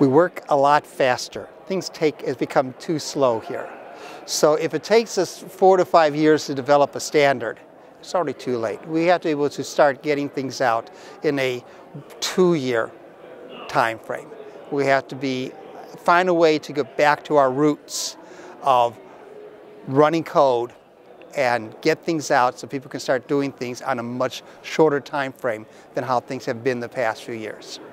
We work a lot faster. Things have become too slow here. So if it takes us 4 to 5 years to develop a standard, it's already too late. We have to be able to start getting things out in a 2-year time frame. We have to find a way to get back to our roots of running code and get things out so people can start doing things on a much shorter time frame than how things have been the past few years.